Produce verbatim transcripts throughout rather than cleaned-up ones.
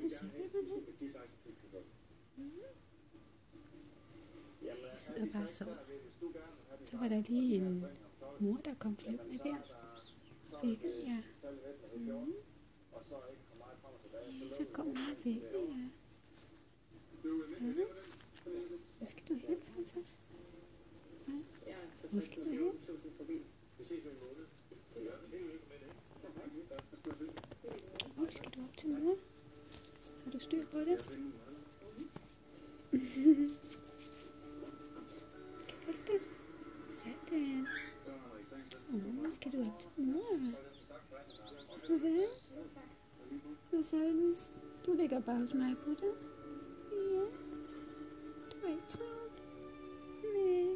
det simpelthen. Mm. Jeg sidder bare og sover. Så var der lige en mor, der kom flyvende der. Vækket, ja. Mm. Ja, så kom hun og vækket, ja. Ja. Hvor skal du hen, Fanta? Ja. Hvor skal du hen? Hvor skal du op til mor? Har du styr på det? Hold det. Sådan. Hvor skal du op til mor? Hvad? Hvad så, Elvis? Du ligger bare hos mig på det. Ja. Du er ikke travlt. Nej.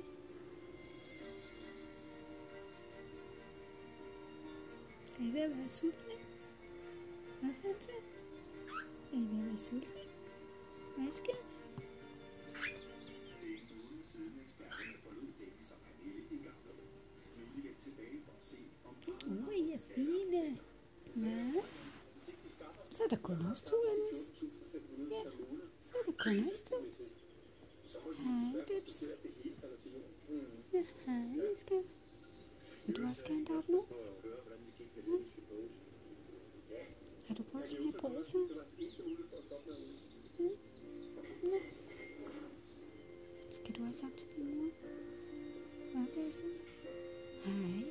Er I ved at være sultne? Hvad fandt jeg? Er I ved at være sultne? Hvad skal jeg? Åh, oh, I er fine. Ja. Så er der kun os to, Elvis. Ja, så er der kun os to. Hej, Bibs. Ja, hej, skat. Vil du også gerne deroppe nu? Ja. Har du prøvet at smage brødet her? Ja. Ja. Skal du også op til din mor? Hvad vil jeg sige? Hej.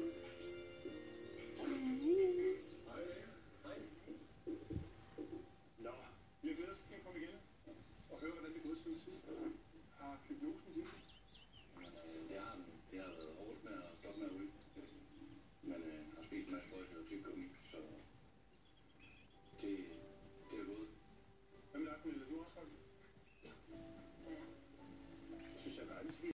Hej, Elvis. Nå, vi har glædet os til at komme igen og høre, hvordan det går siden sidst. Har hypnosen det? Jamen, øh, det har den. Det har været hårdt med at stoppe med at ryge. Men øh, har spist en masse brød og tyggegummi, så det, det er gået. Hvad med dig, Pernille? Du har også holdt? Ja. Det synes jeg er dejligt.